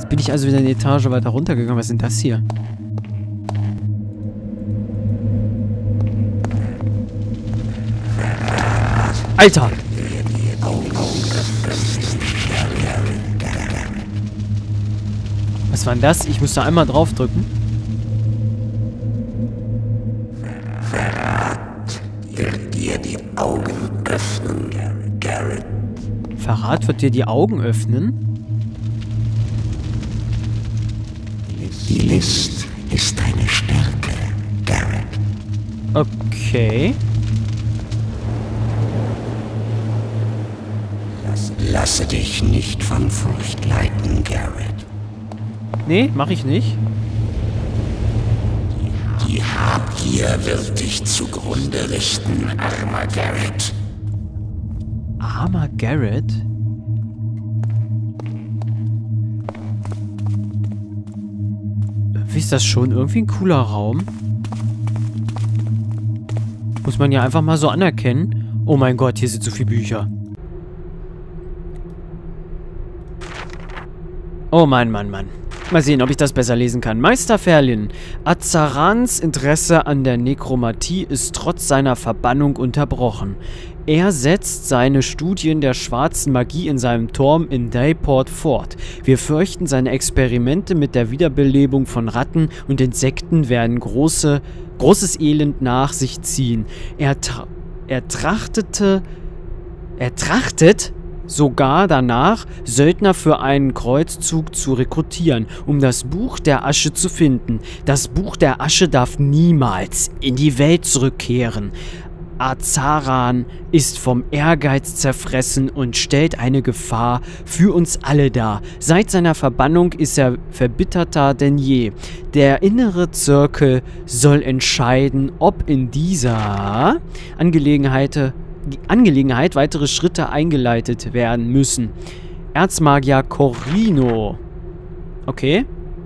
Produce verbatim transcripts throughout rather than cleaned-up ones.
Jetzt bin ich also wieder eine Etage weiter runtergegangen. Was ist denn das hier? Alter! Was war denn das? Ich musste einmal draufdrücken. Wird dir die Augen öffnen, Garrett. Verrat wird dir die Augen öffnen? Die List ist deine Stärke, Garrett. Okay. Lass, lasse dich nicht von Furcht leiten, Garrett. Nee, mach ich nicht. Die Habgier wird dich zugrunde richten, armer Garrett. Armer Garrett? Irgendwie ist das schon irgendwie ein cooler Raum. Muss man ja einfach mal so anerkennen. Oh mein Gott, hier sind so viele Bücher. Oh Mann, Mann, Mann. Mal sehen, ob ich das besser lesen kann. Meister Ferlin. Azarans Interesse an der Nekromantie ist trotz seiner Verbannung unterbrochen. Er setzt seine Studien der schwarzen Magie in seinem Turm in Dayport fort. Wir fürchten, seine Experimente mit der Wiederbelebung von Ratten und Insekten werden große, großes Elend nach sich ziehen. Er, tra er trachtete... Er trachtet... sogar danach, Söldner für einen Kreuzzug zu rekrutieren, um das Buch der Asche zu finden. Das Buch der Asche darf niemals in die Welt zurückkehren. Azaran ist vom Ehrgeiz zerfressen und stellt eine Gefahr für uns alle dar. Seit seiner Verbannung ist er verbitterter denn je. Der innere Zirkel soll entscheiden, ob in dieser Angelegenheit Die Angelegenheit weitere Schritte eingeleitet werden müssen. Erzmagier Corino. Okay.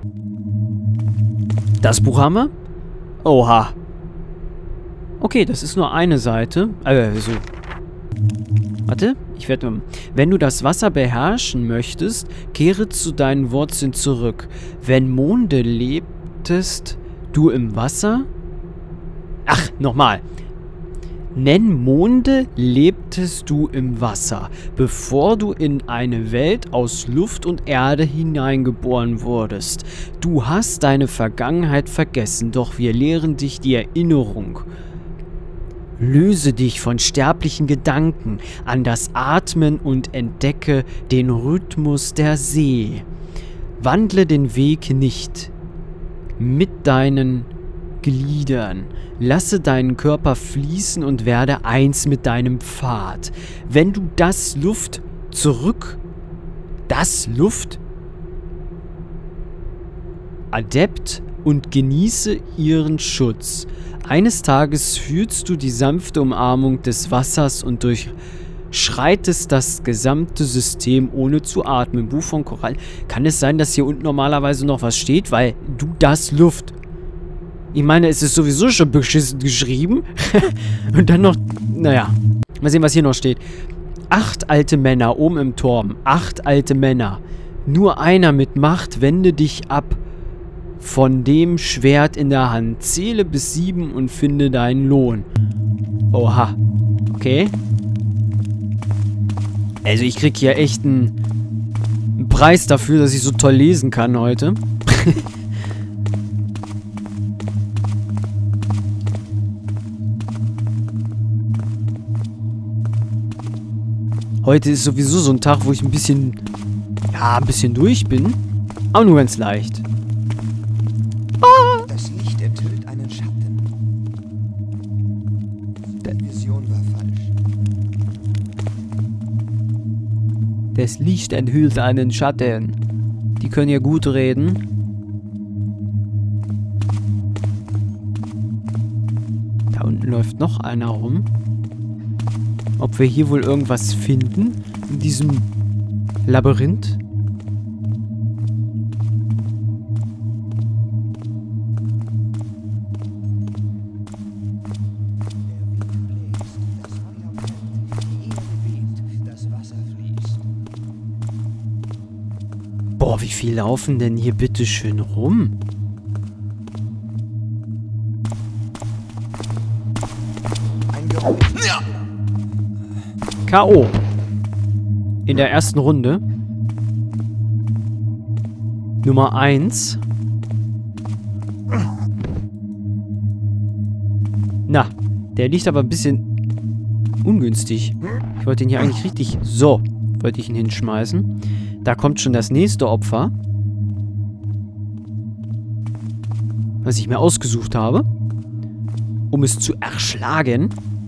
Das Buch haben wir. Oha. Okay, das ist nur eine Seite. Äh, so. Warte, ich werde... Wenn du das Wasser beherrschen möchtest, kehre zu deinen Wurzeln zurück. Wenn Monde lebtest du im Wasser... Ach, nochmal. Nenn Monde lebtest du im Wasser, bevor du in eine Welt aus Luft und Erde hineingeboren wurdest. Du hast deine Vergangenheit vergessen, doch wir lehren dich die Erinnerung. Löse dich von sterblichen Gedanken an das Atmen und entdecke den Rhythmus der See. Wandle den Weg nicht mit deinen Gliedern. Lasse deinen Körper fließen und werde eins mit deinem Pfad. Wenn du das Luft zurück... Das Luft... Adept und genieße ihren Schutz. Eines Tages fühlst du die sanfte Umarmung des Wassers und durchschreitest das gesamte System ohne zu atmen. Buch von Korall. Kann es sein, dass hier unten normalerweise noch was steht? Weil du das Luft... Ich meine, es ist sowieso schon beschissen geschrieben. Und dann noch... Naja. Mal sehen, was hier noch steht. Acht alte Männer oben im Turm. Acht alte Männer. Nur einer mit Macht, wende dich ab von dem Schwert in der Hand. Zähle bis sieben und finde deinen Lohn. Oha. Okay. Also ich krieg hier echt einen, einen Preis dafür, dass ich so toll lesen kann heute. Heute ist sowieso so ein Tag, wo ich ein bisschen, ja, ein bisschen durch bin. Aber nur ganz leicht. Ah! Das Licht enthüllt einen Schatten. Die Vision war falsch. Das Licht enthüllt einen Schatten. Die können ja gut reden. Da unten läuft noch einer rum. Ob wir hier wohl irgendwas finden in diesem Labyrinth? Boah, wie viel laufen denn hier bitte schön rum? Ein Geräusch. Ja. K O In der ersten Runde. Nummer eins. Na, der liegt aber ein bisschen ungünstig. Ich wollte ihn hier eigentlich richtig... So, wollte ich ihn hinschmeißen. Da kommt schon das nächste Opfer. Was ich mir ausgesucht habe. Um es zu erschlagen.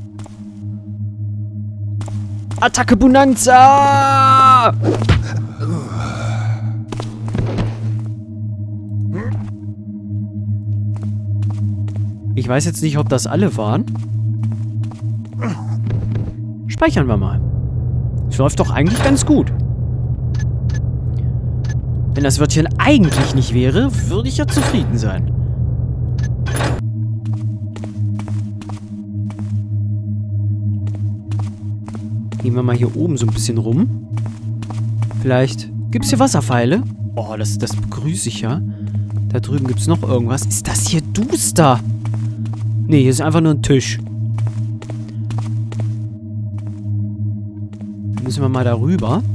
Attacke Bonanza! Ich weiß jetzt nicht, ob das alle waren. Speichern wir mal. Es läuft doch eigentlich ganz gut. Wenn das Wörtchen eigentlich nicht wäre, würde ich ja zufrieden sein. Gehen wir mal hier oben so ein bisschen rum. Vielleicht gibt es hier Wasserpfeile. Oh, das, das begrüße ich ja. Da drüben gibt es noch irgendwas. Ist das hier duster? Nee, hier ist einfach nur ein Tisch. Müssen wir mal darüber.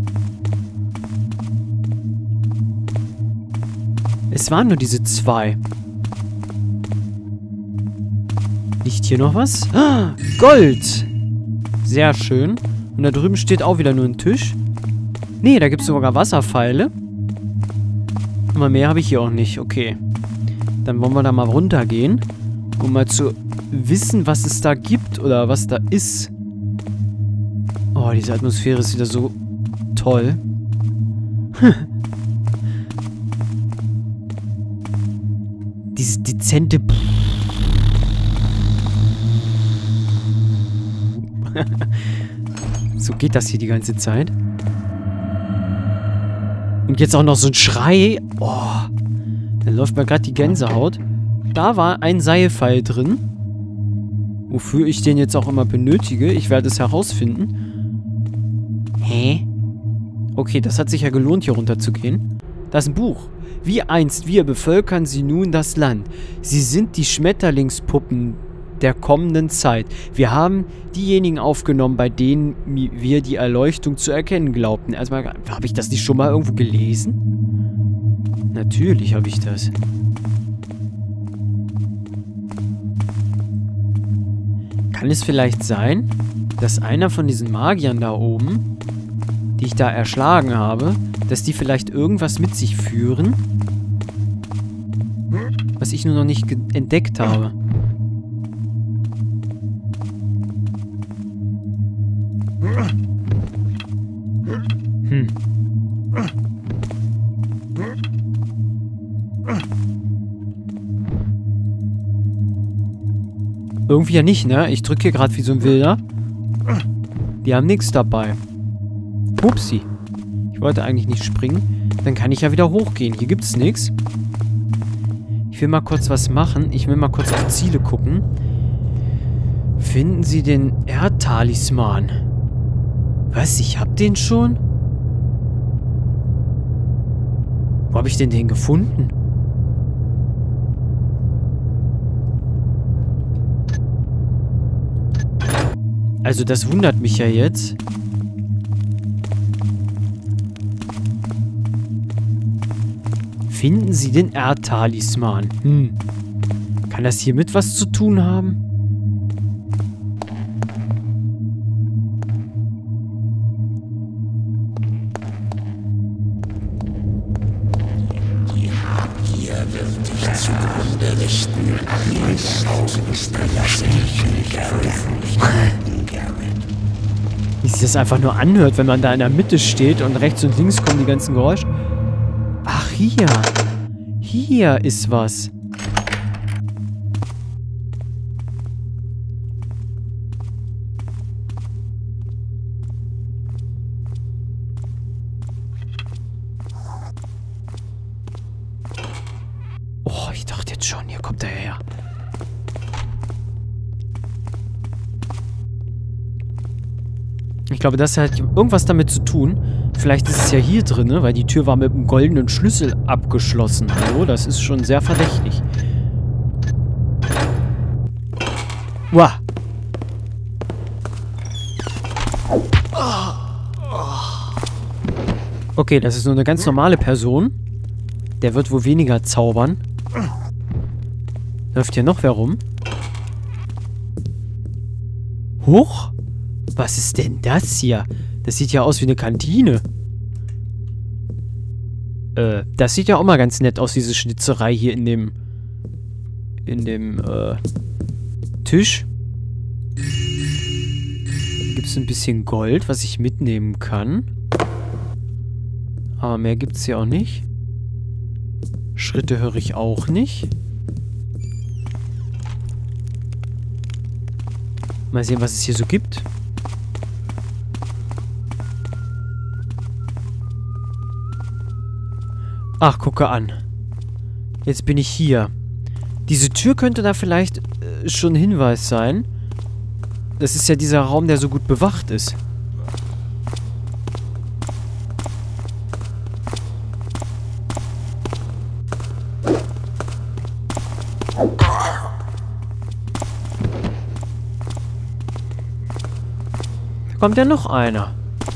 Es waren nur diese zwei. Liegt hier noch was? Ah, Gold! Sehr schön. Und da drüben steht auch wieder nur ein Tisch. Nee, da gibt es sogar Wasserpfeile. Aber mehr habe ich hier auch nicht. Okay. Dann wollen wir da mal runtergehen. Um mal zu wissen, was es da gibt oder was da ist. Oh, diese Atmosphäre ist wieder so toll. Dieses dezente... So geht das hier die ganze Zeit. Und jetzt auch noch so ein Schrei. Oh, da läuft mir gerade die Gänsehaut. Da war ein Seilpfeil drin. Wofür ich den jetzt auch immer benötige. Ich werde es herausfinden. Hä? Okay, das hat sich ja gelohnt, hier runter zu gehen. Das ist ein Buch. Wie einst wir bevölkern sie nun das Land. Sie sind die Schmetterlingspuppen der kommenden Zeit. Wir haben diejenigen aufgenommen, bei denen wir die Erleuchtung zu erkennen glaubten. Erstmal, habe ich das nicht schon mal irgendwo gelesen? Natürlich habe ich das. Kann es vielleicht sein, dass einer von diesen Magiern da oben, die ich da erschlagen habe, dass die vielleicht irgendwas mit sich führen, was ich nur noch nicht entdeckt habe? Hm. Irgendwie ja nicht, ne? Ich drücke hier gerade wie so ein Wilder. Die haben nichts dabei. Upsi. Ich wollte eigentlich nicht springen. Dann kann ich ja wieder hochgehen. Hier gibt es nichts. Ich will mal kurz was machen. Ich will mal kurz auf Ziele gucken. Finden Sie den Erdtalisman. Was? Ich hab den schon? Wo habe ich denn den gefunden? Also das wundert mich ja jetzt. Finden Sie den Erdtalisman. Hm. Kann das hier mit was zu tun haben? Die Habgier wird dich zugrunde richten. Mein Auge ist belastet, Garrett. Wie sich das einfach nur anhört, wenn man da in der Mitte steht und rechts und links kommen die ganzen Geräusche. Ach, hier. Hier ist was. Oh, ich dachte jetzt schon, hier kommt er her. Ich glaube, das hat irgendwas damit zu tun, Vielleicht ist es ja hier drin, ne? Weil die Tür war mit einem goldenen Schlüssel abgeschlossen. Hallo, das ist schon sehr verdächtig. Wow. Okay, das ist nur eine ganz normale Person. Der wird wohl weniger zaubern. Läuft hier noch wer rum? Huch! Was ist denn das hier? Das sieht ja aus wie eine Kantine. Äh, das sieht ja auch mal ganz nett aus, diese Schnitzerei hier in dem... In dem, äh... Tisch. Hier gibt es ein bisschen Gold, was ich mitnehmen kann. Aber mehr gibt es hier auch nicht. Schritte höre ich auch nicht. Mal sehen, was es hier so gibt. Ach, gucke an. Jetzt bin ich hier. Diese Tür könnte da vielleicht äh, schon ein Hinweis sein. Das ist ja dieser Raum, der so gut bewacht ist. Da kommt ja noch einer.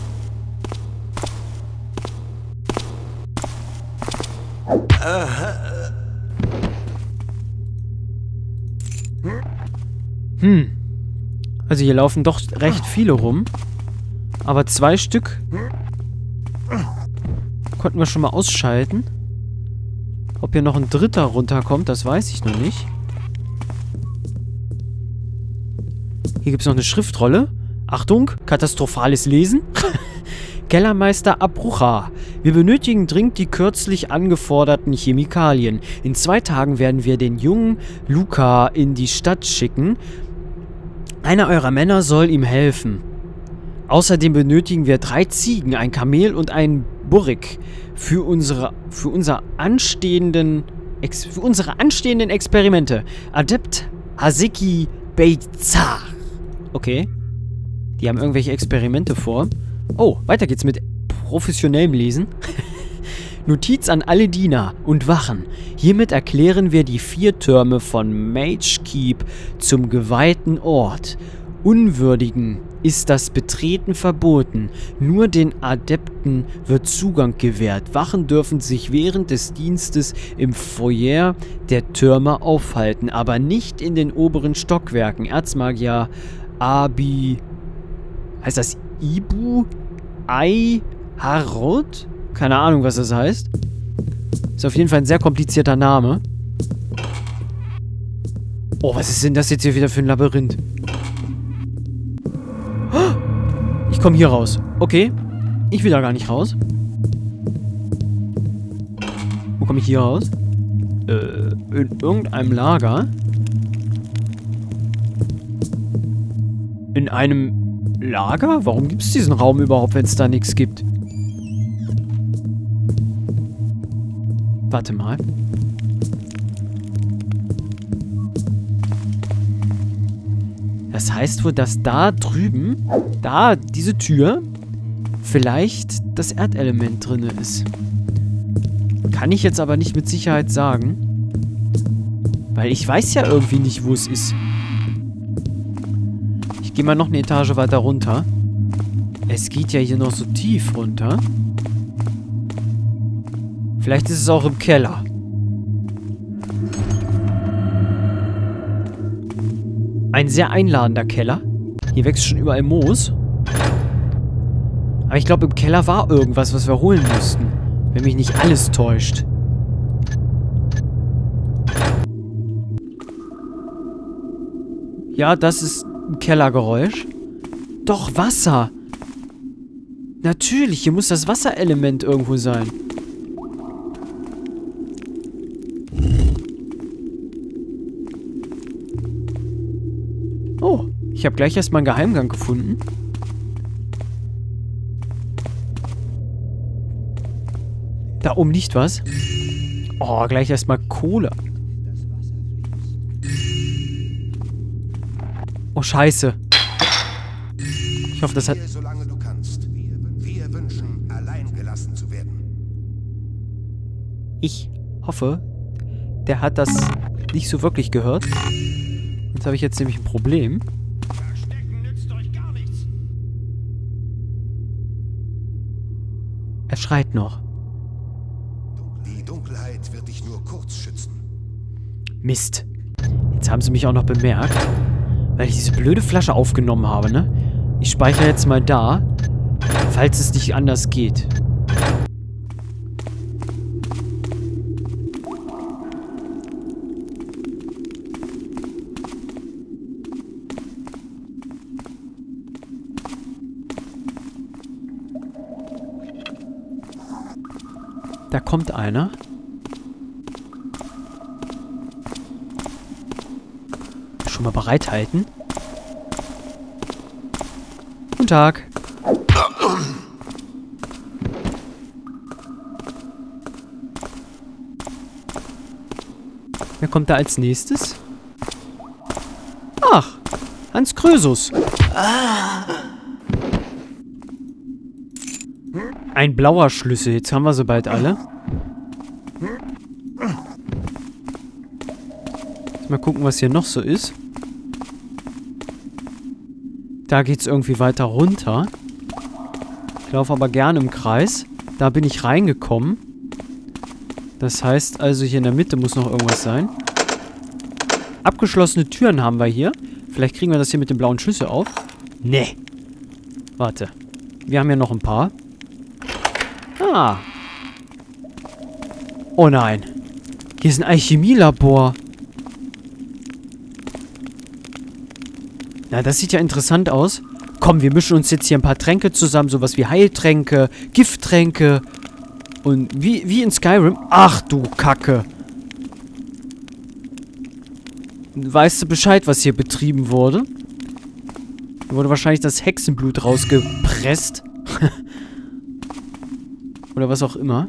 Hm. Also hier laufen doch recht viele rum. Aber zwei Stück konnten wir schon mal ausschalten. Ob hier noch ein dritter runterkommt, das weiß ich noch nicht. Hier gibt es noch eine Schriftrolle. Achtung, katastrophales Lesen. Kellermeister Abrucha. Wir benötigen dringend die kürzlich angeforderten Chemikalien. In zwei Tagen werden wir den jungen Luca in die Stadt schicken. Einer eurer Männer soll ihm helfen. Außerdem benötigen wir drei Ziegen, ein Kamel und einen Burrik für unsere, für unser anstehenden, Ex, für unsere anstehenden Experimente. Adept Haseki Beitzar. Okay. Die haben irgendwelche Experimente vor. Oh, weiter geht's mit professionellem Lesen. Notiz an alle Diener und Wachen. Hiermit erklären wir die vier Türme von Mage Keep zum geweihten Ort. Unwürdigen ist das Betreten verboten. Nur den Adepten wird Zugang gewährt. Wachen dürfen sich während des Dienstes im Foyer der Türme aufhalten, aber nicht in den oberen Stockwerken. Erzmagier Abi... Heißt das Ibu? Ai Harod? Keine Ahnung, was das heißt. Ist auf jeden Fall ein sehr komplizierter Name. Oh, was ist denn das jetzt hier wieder für ein Labyrinth? Ich komme hier raus. Okay. Ich will da gar nicht raus. Wo komme ich hier raus? Äh, in irgendeinem Lager. In einem Lager? Warum gibt es diesen Raum überhaupt, wenn es da nichts gibt? Warte mal. Das heißt wohl, dass da drüben, da, diese Tür, vielleicht das Erdelement drin ist. Kann ich jetzt aber nicht mit Sicherheit sagen. Weil ich weiß ja irgendwie nicht, wo es ist. Ich gehe mal noch eine Etage weiter runter. Es geht ja hier noch so tief runter. Vielleicht ist es auch im Keller. Ein sehr einladender Keller. Hier wächst schon überall Moos. Aber ich glaube, im Keller war irgendwas, was wir holen mussten. Wenn mich nicht alles täuscht. Ja, das ist ein Kellergeräusch. Doch, Wasser. Natürlich, hier muss das Wasserelement irgendwo sein. Oh, ich habe gleich erstmal einen Geheimgang gefunden. Da oben liegt was. Oh, gleich erstmal Kohle. Oh, scheiße. Ich hoffe, das hat... Solange du kannst. Wir wünschen allein Ich hoffe, der hat das nicht so wirklich gehört. Jetzt habe ich jetzt nämlich ein Problem. Verstecken nützt euch gar nichts. Er schreit noch. Die Dunkelheit wird dich nur kurz schützen. Mist. Jetzt haben sie mich auch noch bemerkt, weil ich diese blöde Flasche aufgenommen habe, ne? Ich speichere jetzt mal da, falls es nicht anders geht. Da kommt einer. Schon mal bereithalten. Guten Tag. Wer kommt da als nächstes? Ach, Hans Krösus. Ein blauer Schlüssel. Jetzt haben wir sie bald alle. Jetzt mal gucken, was hier noch so ist. Da geht es irgendwie weiter runter. Ich laufe aber gerne im Kreis. Da bin ich reingekommen. Das heißt also, hier in der Mitte muss noch irgendwas sein. Abgeschlossene Türen haben wir hier. Vielleicht kriegen wir das hier mit dem blauen Schlüssel auf. Nee. Warte. Wir haben ja noch ein paar. Ah. Oh nein. Hier ist ein Alchemielabor. Na, das sieht ja interessant aus. Komm, wir mischen uns jetzt hier ein paar Tränke zusammen. Sowas wie Heiltränke, Gifttränke. Und wie, wie in Skyrim. Ach du Kacke. Weißt du Bescheid, was hier betrieben wurde? Hier wurde wahrscheinlich das Hexenblut rausgepresst. Oder was auch immer.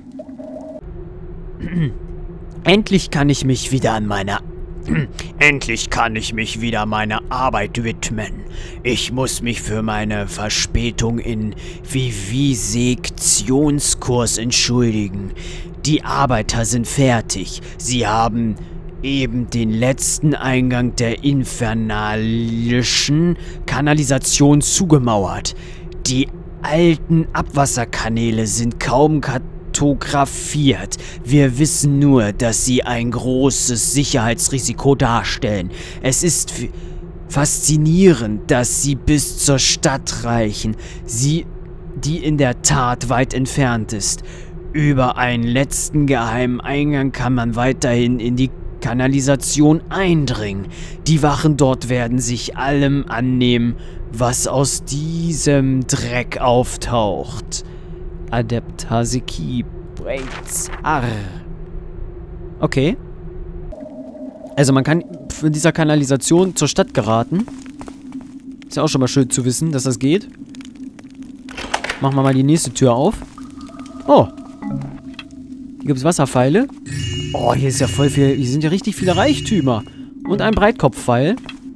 Endlich kann ich mich wieder an meine... Endlich kann ich mich wieder meiner Arbeit widmen. Ich muss mich für meine Verspätung in Vivisektionskurs entschuldigen. Die Arbeiter sind fertig. Sie haben eben den letzten Eingang der infernalischen Kanalisation zugemauert. Die alten Abwasserkanäle sind kaum kartografiert. Wir wissen nur, dass sie ein großes Sicherheitsrisiko darstellen. Es ist faszinierend, dass sie bis zur Stadt reichen, sie, die in der Tat weit entfernt ist. Über einen letzten geheimen Eingang kann man weiterhin in die Kanalisation eindringen. Die Wachen dort werden sich allem annehmen, was aus diesem Dreck auftaucht. Adeptasiki Breaks Arr. Okay. Also man kann von dieser Kanalisation zur Stadt geraten. Ist ja auch schon mal schön zu wissen, dass das geht. Machen wir mal die nächste Tür auf. Oh. Hier gibt es Wasserpfeile. Oh, hier ist ja voll viel. Hier sind ja richtig viele Reichtümer. Und ein Breitkopfpfeil.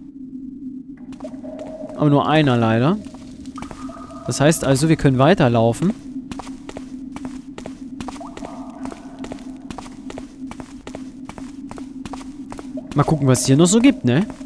Aber nur einer leider. Das heißt also, wir können weiterlaufen. Mal gucken, was es hier noch so gibt, ne?